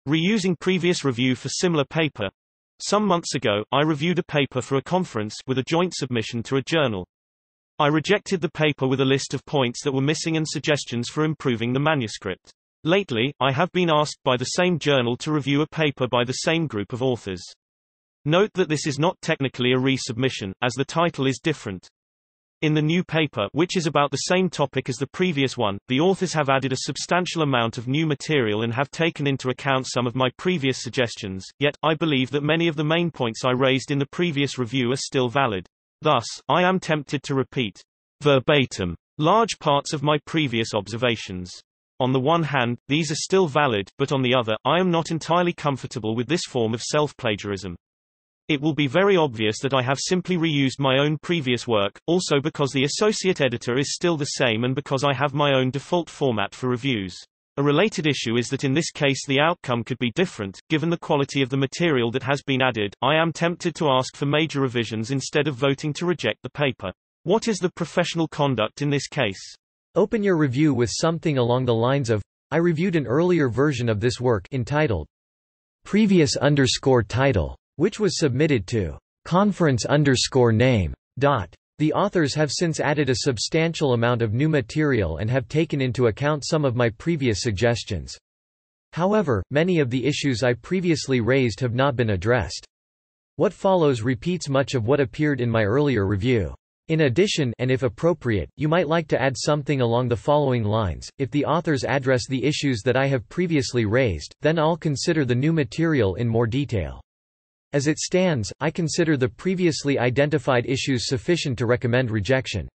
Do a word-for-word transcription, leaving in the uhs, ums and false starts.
Reusing previous review for similar paper. Some months ago, I reviewed a paper for a conference with a joint submission to a journal. I rejected the paper with a list of points that were missing and suggestions for improving the manuscript. Lately, I have been asked by the same journal to review a paper by the same group of authors. Note that this is not technically a resubmission, as the title is different. In the new paper, which is about the same topic as the previous one, the authors have added a substantial amount of new material and have taken into account some of my previous suggestions, yet, I believe that many of the main points I raised in the previous review are still valid. Thus, I am tempted to repeat, verbatim, large parts of my previous observations. On the one hand, these are still valid, but on the other, I am not entirely comfortable with this form of self-plagiarism. It will be very obvious that I have simply reused my own previous work, also because the associate editor is still the same and because I have my own default format for reviews. A related issue is that in this case the outcome could be different, given the quality of the material that has been added. I am tempted to ask for major revisions instead of voting to reject the paper. What is the professional conduct in this case? Open your review with something along the lines of, I reviewed an earlier version of this work entitled previous underscore title, which was submitted to conference underscore name. Dot. The authors have since added a substantial amount of new material and have taken into account some of my previous suggestions. However, many of the issues I previously raised have not been addressed. What follows repeats much of what appeared in my earlier review. In addition, and if appropriate, you might like to add something along the following lines: if the authors address the issues that I have previously raised, then I'll consider the new material in more detail. As it stands, I consider the previously identified issues sufficient to recommend rejection.